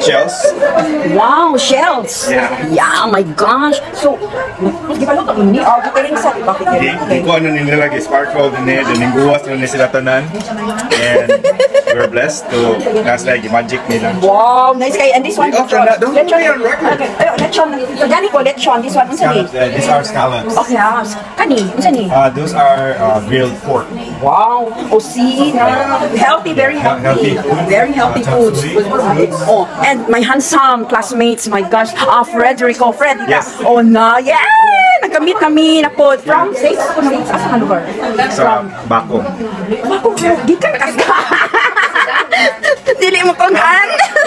Shells. Wow, shells. Yeah, my gosh. So, di ba luto ni catering set? Bakit Hindi ko ano nilalagay, sparkle din eh, then guwas na sila tanan. And we're blessed to nasa magic nila. Wow, nice kayo. And this one, Don't worry on record. lechon. Gani ko, lechon. This one, unsa ni? These are scallops. Okay, kani, unsa ni? Those are grilled pork. Wow. Oh, see, healthy, very healthy. Very healthy foods. Oh, and my handsome classmates, my gosh, Frederico, Fred. Yes. Oh, na, yeah! Nagkamit kami na po from States. Asa ka lugar? Sa Bako. Bako, gikan ka. Dili mo kong gaan.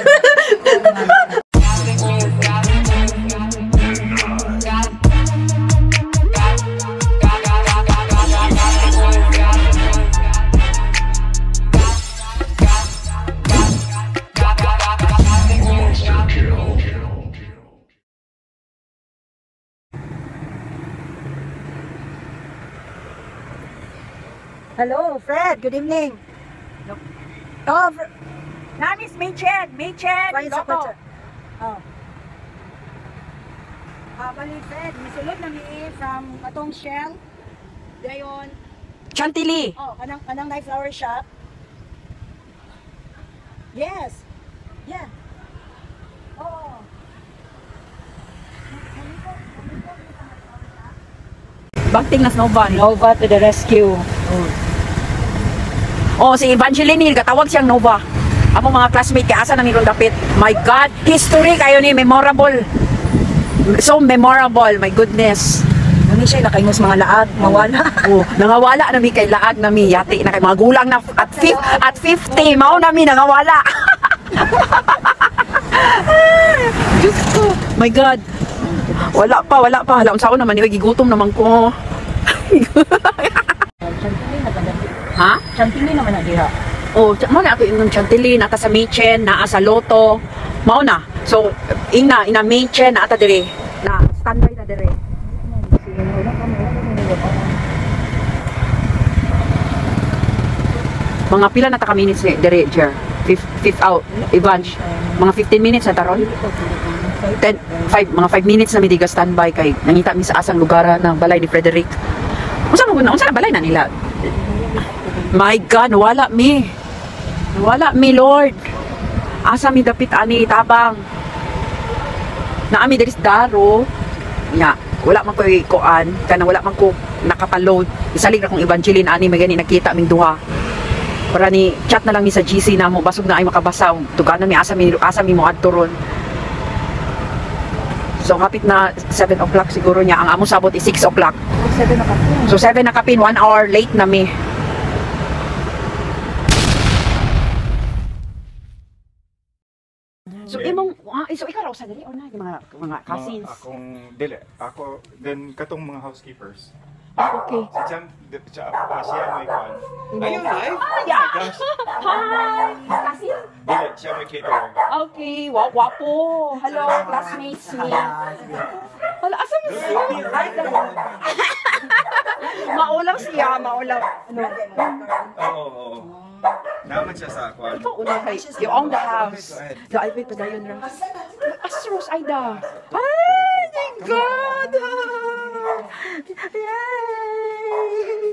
Hello, Fred. Good evening. Oh, name is Maychen. Loto. Oh. Bali, Fred, misulod na mi from atong Shell. Dayon. Chantilly. Oh, anang knife flower shop. Yes. Yeah. Oh. Bagting nas Nova. Nova to the rescue. Oh, si Evangeline, katawag siyang Nova. Ako mga classmate, kaya asa na nilong dapit. My God, history kayo ni, memorable. So memorable, my goodness. Nami siya nakaingos mga laag, mawala. Oh, nangawala nami kay laag nami, yati na kay mga gulang na at 50, mao nami nangawala. Diyos ko, my God. Wala pa. Hala, unsaon naman, gigutom naman ko. Ha? Chantilly naman na diha. Oh, mao na ako yung Chantilly, nata sa Maychen, naa sa Loto. Mao na. So, ina Maychen, naata dire. Na standby na dire. Mga pila na ta ka minutes dire, Jer. Fifth out, Evange. Mga 15 minutes na taron. Mga 5 minutes na mi diga standby kay nangita mi sa asang lugar ng balay ni Frederick. Unsa na balay na nila? My God, wala mi, Lord. Asa mi dapit ani tabang. Naami diri sa Daro. Nya, wala man koy kuan, kana wala man ko nakapaload. Isalig ra kong Evangeline ani may gani nakita ming duha. Para ni chat na lang ni sa GC namo basog na ay makabasa tuganan mi asa mi mo adto ron. So kapit na 7 o'clock siguro niya. Ang among sabot is 6 o'clock. 7 na kapin. So 7 na kapin, 1 hour late na mi. So so ikaw raw sa dali or na yung mga cousins? Akong dili. Ako then katong mga housekeepers. Okay. Siya may kuan. Ayun live. Yeah. Hi. Cousin? Dili, siya may caterer. Okay. Wow, wapo. Hello, classmates me. Hala, asa mo siya? Maulang siya, maulang. Ano? Oo. Naman siya sa kuan. Ikaw una kay, you own the house. The I wait pa dayon lang. Asa Rose Aida? Ay, my God! Yay!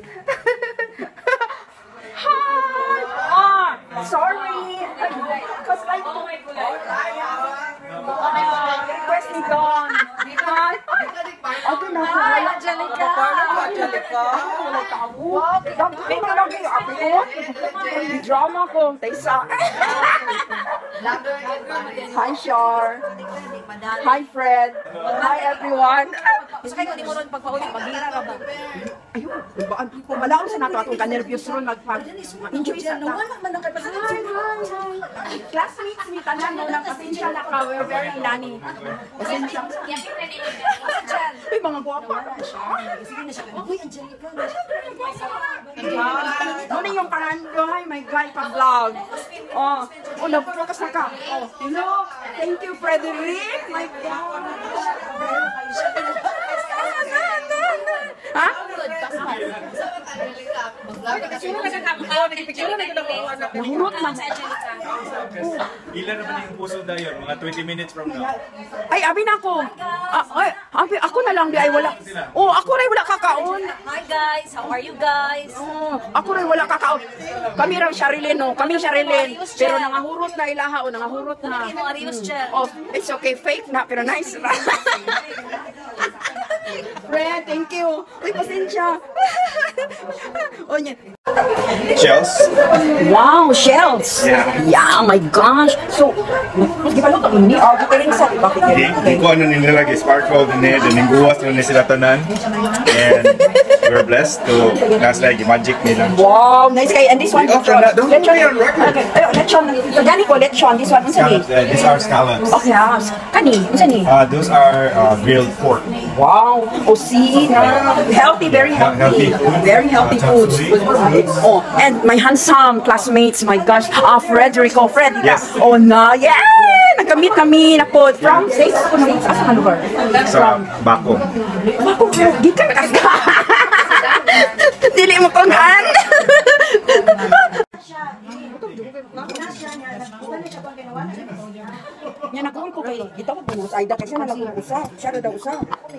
Hi! Sorry! Because like, request ni Don. Hi! Ako na ako. Angelica! Angelica! Thank you lang kayo ako. Drama ko. Taysa. Hi, Shar. Hi, Fred. Hi, everyone. Gusto kayo di mo ron pagpauli, maghira ra ba? Ayun, kung malaon sa nato atong ka-nervyos ron mag-enjoy sa ta. Wala man ang kapatid. Classmates ni tanan mo lang pasensya na ka. We're very nani. Pasensya. Ay, mga guwapa. Sige na siya. Uy, Angelica. Ano yung pangalan? Ay, my God, pa-vlog. Oh, nag-focus na ka. Oh, hello. Thank you, Frederick. My God. Ha? Nahurot na. Ilan naman yung puso na yun? Mga 20 minutes from now. Ay, abi na ako. Abi, ako na lang di ay wala. Oh, ako rin wala kakaon. Hi guys, how are you guys? Oh, ako rin wala kakaon. Kami rin Sharilyn, no. Kami Sharilyn. Pero nangahurot na ilaha o nangahurot na. Oh, it's okay, fake na pero nice. Fred, thank you. Uy, pasensya. Oh, yan. Shells? Wow, shells. Yeah. Yeah, my gosh. So, mas gipalo ka ni kita rin sa bakit Di ko ano nilalagay, sparkle din eh, din guwas na ni sila tanan. And we're blessed to nasa magic nila. Wow, nice guy. And this one, Okay, don't put me on record. Okay, lechon. Gani ko lechon. This one, unsa ni? These are scallops. Okay, kani, unsa ni? Those are grilled pork. Wow. Oh, see, healthy, very healthy. Healthy food. Very healthy foods. Oh, and my handsome classmates, my gosh, Frederico, Fred. Yes. Oh, na, yeah! Nagkamit kami na po from States. Asa ka lugar? Sa Bako. Ako, gikan ka. Dili mo kong han. Yan ako ko kay kita ko punos Aida kasi na lang usa. Siya daw usa.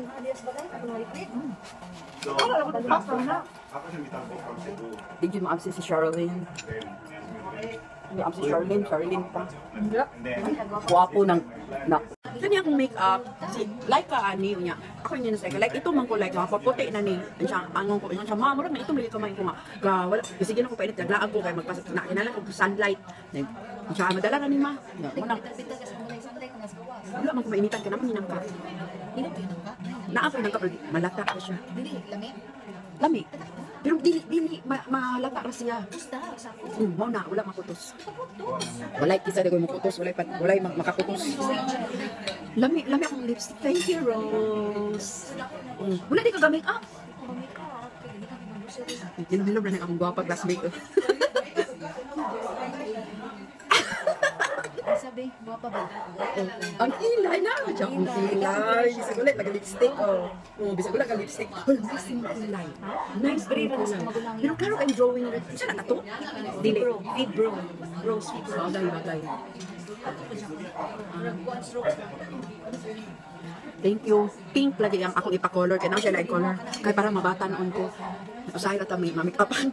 Did you ma si Charlene? Si Charlene pa. Guwapo ng kanya akong make-up, si Laika ani niya. Ako niya na like ito man ko like mapaputi na ni. Siya angon ko siya mama na ito mali kamay ko nga. Ga wala kasi gina ko painit naglaan ko kay magpasok na kinala ko sunlight. Siya madala na ni ma. Unang wala man ko mainitan ka naman ninang ka. Naapoy nang ka pero malata ka siya. Lami. Pero dili malata ra siya. Mo na wala makutos. Walay kisa dagoy makutos, walay makakutos. Lami akong lipstick. Thank you, Rose. Wala di ka gamit up. Hilom-hilom na akong guwapa classmate. Sabi, guwapa ba? Ang kilay na. Diyan ang kilay. Bisag ulit, nag-lipstick. Bisag ulit, nag-lipstick. Nice yung kilay. Nice green kulay. Pero klaro kayong drawing rin. Isa na tato? Dili. Feed bro. Rose feed bro. Bagay. Thank you. Pink lagi ang akong ipa-color. Kaya na siya light color. Kaya para mabata noon ko. Usahay na may mamik-upan.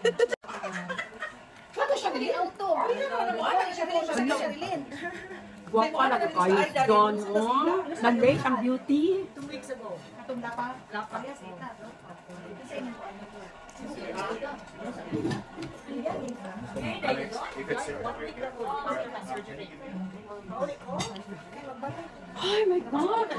Guwapo na ko kayo doon, oh. Nag-rate ang beauty. 2 weeks ago. Atong lapa. Oh my God!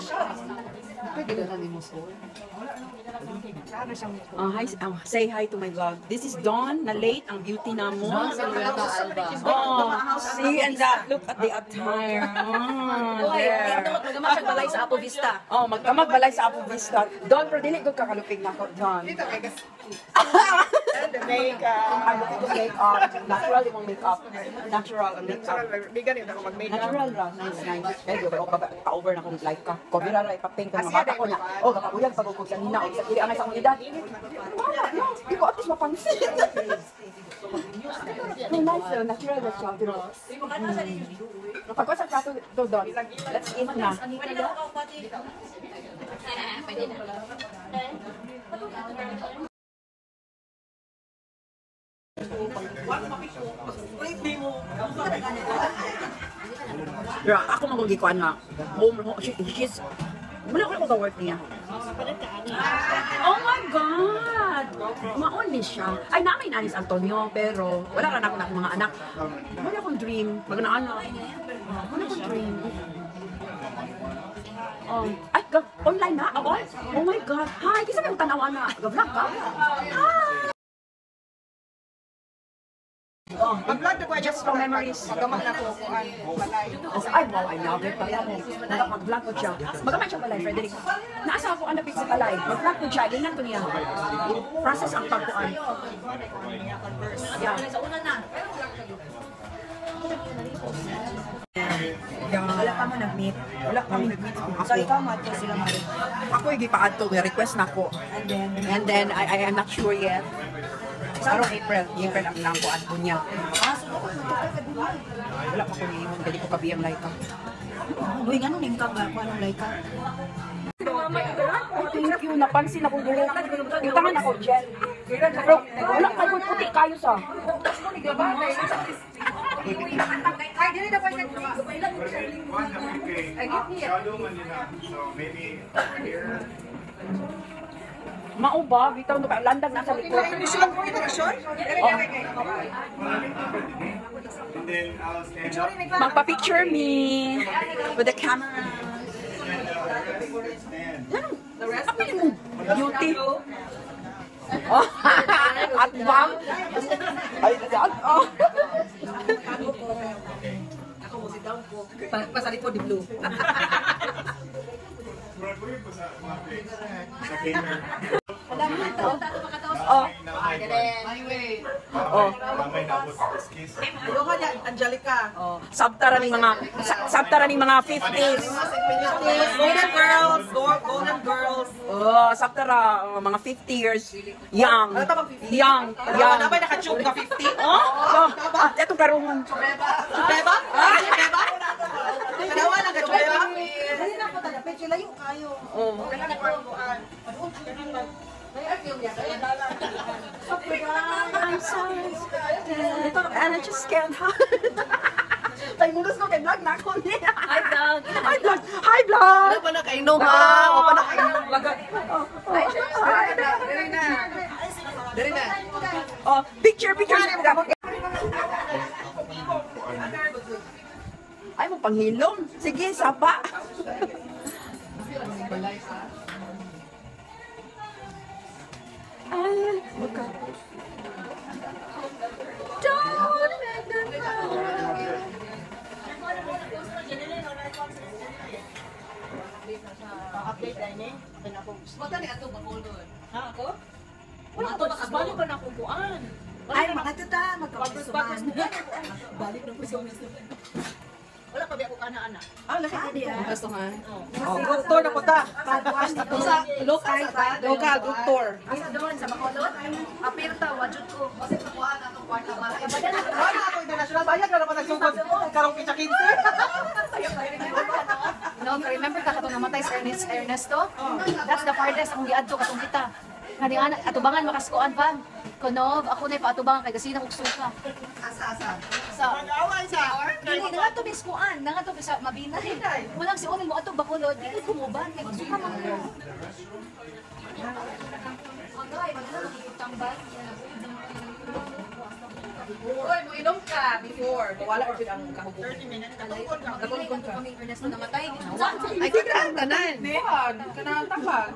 Hi, say hi to my vlog. This is Dawn, na late ang beauty na mo. See, and that, look at the attire. There. Magkamag balay sa Apo Vista. Magkamag balay sa Apo Vista. Dawn, pero dili ko kakalupig na ko, Dawn. The makeup. Makeup. Natural yung makeup. Natural ang makeup. Di ganit ako mag-makeup. Natural ra, nice. Medyo pa-over na kung like ka. Kobira ra ipaping ka ng mata ko niya. O, kakuyag pag ko sa nina o sa kili angay sa akong edad. Wala, no. Di ko at least mapansin. No, nice, natural na siya. Pero, pagkasag ka to doon, let's eat na. Pero ako magugikuan nga. She's... Wala ko ka-work niya. Oh my God! Maon ni siya. Ay, namin anis Antonio, pero wala ka na ako mga anak. Wala akong dream. Pag na-anak. Wala akong dream. Ay, online na? Oh my God. Hi, kisa may tanawa na. Gavlog ka? Hi! Mag-vlog na ko Just for memories. Magamak na ko kung balay. Ay, wow, I love it. Mag-vlog ko siya. Magamay siya balay, Frederick. Naasa ako ang napit sa balay. Mag-vlog ko siya. Ganyan ko niya. Process ang pagkuhan. Yeah. Wala pa mo nag-meet. Wala kami nag-meet kung ako. So, ikaw mato sila marin. Ako yung gipaad to. May request na ako. And then I am not sure yet. Karong April ang lang ko at bunya. Wala pa ko niyon, dili ko kabiyang Laika. Uy, nga nung ka ba? Kung anong like ka? Thank you, napansin ako dito. Yung tangan ako, Jen. Pero wala kayo puti kayo sa. Ay, dili na pa siya. Shadow Manila. So maybe here. Mauba, bitaw ka landag na sa likod. And then I'll stand up. Magpa-picture me with the camera. Apa ni mo? Beauty. Oh, at bang. Ay, oh. Ako mo si down po. Pasali po di blue. Sa camera. Oh. Oh. Mamay na ako sa kiss. Ayoko niya, Angelica. Oh, sabtara ning mga 50s. Golden girls, golden girls. Oh, sabtara mga 50 years young. Ano tawag 50? Young. Ano ba naka-tube ka 50? Oh, eto karungan. Beba? Beba? Kanawa naka-beba? Dali na po taga. Pwede layo kayo. Oh. I'm sorry. And I just can't hide. Tay mo ko kay vlog na ako niya. Hi, vlog. Hi vlog. Hi vlog. Ano ba nakainom ha? O ba nakainom? Dari na. Oh, picture. Ay mo panghilom. Sige, sapa. Ay, baka. Wala to makabalik pa na kukuan. Ay, makatuta. Magkapasuman. Balik na po sa wala pa biya ko kana ana. Ah, lahat. Gustuhan. Oh, group tour na po ta. Sa local, group tour. Asa doon sa Bacolod? Apirta wajud ko. Kasi kukuha na tong kwarta ba. Wala ako international bayag na naman nagsugod. Karong pizza 15. No, remember ka katong namatay si Ernesto? That's the farthest kung giadto katong kita. Nga nga atubangan makaskuan pa. Kunov, ako na paatubangan kay gasina og suka. Asa. Sa dili nga to biskuan, nga to sa Mabinay. Walang si Onin mo ato Bacolod, dili kumuban kay magsuka man ko. Agay, magdala magtambal. Oy, mo inom ka before. Wala ko ang kahubo. 30 minutes katungkol ka. Kami Ernesto namatay, ginawa. Ay, kailangan tanan. Buwan, kailangan tambal.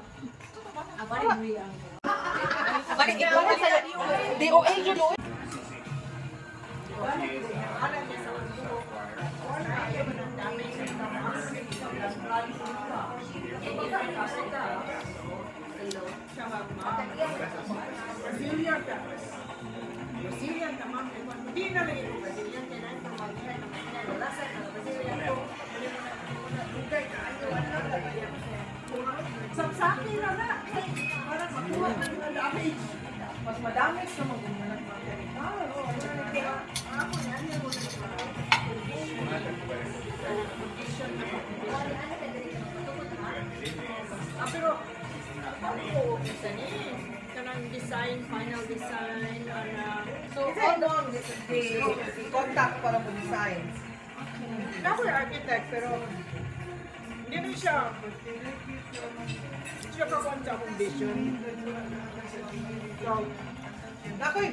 Balik ikaw na sa DOA yun o. Mas madami sa mga Pero ako kanang design, final design, So, how long the contact para mo design? ako yung architect, pero hindi rin siya kakuha sa akong vision. So, Nakoy!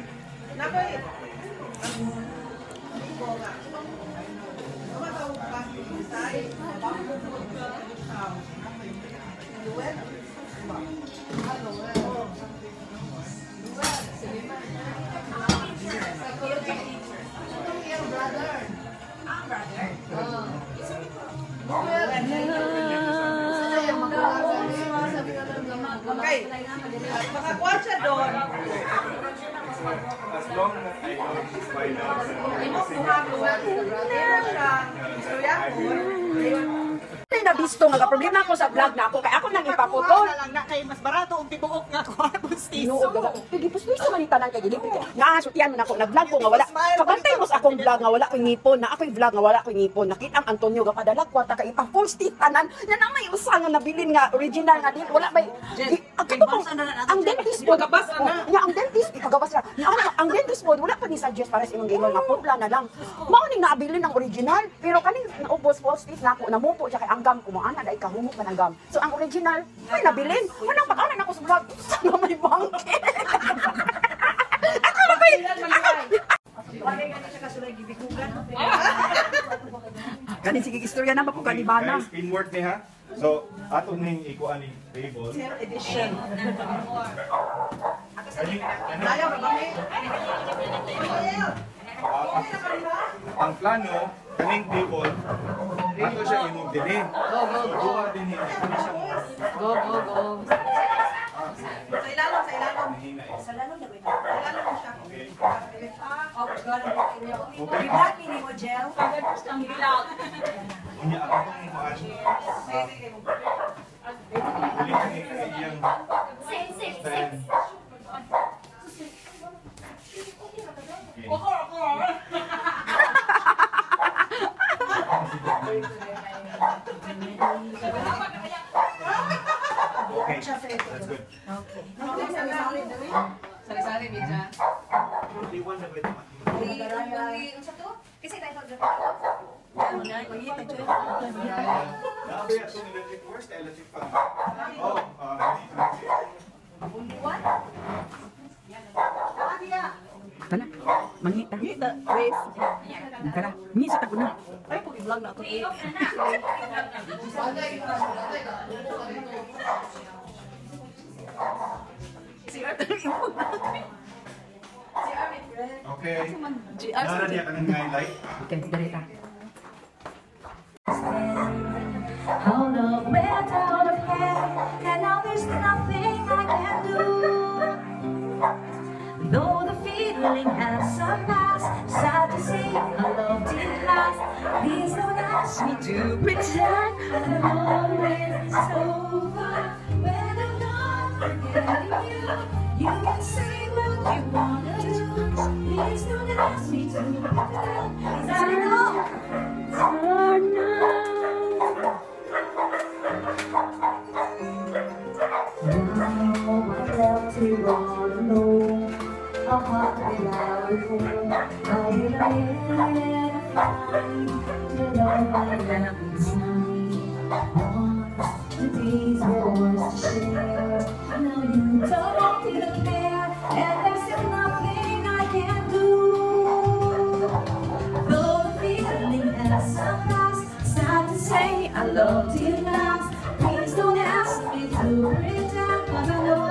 Okay. Makakuha siya doon. As long as I don't find out. Imo kuha ko. Meron siya. Istorya ko. nabisto nga problema ko sa vlog na ako kay ako nang ipaputol. lang na kay mas barato og tibuok nga ko pustiso. Tinuod gaga. Kay gipus-puso man tanan kay gilipit. Nga sutian man ako nag-vlog ko nga wala. Kabantay mo sa akong vlog nga wala koy ngipon, na ako'y vlog nga wala koy ngipon. Nakita ang Antonio ga padala kwarta kay ipa full stick tanan. Yan ang may usa nga nabilin nga original nga di wala bay. Ang dentist mo gabas na. Ya ang dentist ikagabas ra. Ang dentist mo wala pa ni suggest para sa imong gamer nga putla na lang. Mao ning naabilin ang original pero kaning naubos full stick na ako namupo siya kay anggam ko mo ana dai kahumok man anggam. So ang original ay nabilin. Wanang pag-anan ako sa vlog. Sana may bangke. Ako ba? Ganin sige istorya na ko kanibana. Guys, pinwork ni ha. So, ato ning ikuan ni table. Edition. Ang plano, kaning table, ato siya i-move din eh. Go din eh. Go. Sa ilalim, sa ilalim. Mahina eh. Sa ilalim na ba ito? Sa ilalim mo siya. Okay. Ibag ni mo gel. Unya ako itong ikuan. Ulit ni iyang stand. Okay, that's good. Sari-sari medya. Iwan na ba ito? Kasi tayo Nabi atong electric where's the electric fan? Oh, Kana, mangita. Wes. Kana, ngisa ta ko na. Ay, pag i-vlog na ako. okay. Nara niya ka ng highlight. Okay, darita. Hold up, we're down of hair, and now there's nothing I can do. Though the feeling has surpassed, sad to say our love didn't last. Please don't ask me to pretend the moment is over. When I'm not forgetting you, you can say what you wanna do. Please don't ask me to pretend. 'Cause I know it's hard now. Now I'm left here all alone. A heart without a home. How will I ever find the love I left behind? Once the days were ours to share. Now you don't even care, and there's still nothing I can do. Though the feeling has surpassed, it's time to say I loved you last. Please don't ask me to pretend, 'cause I know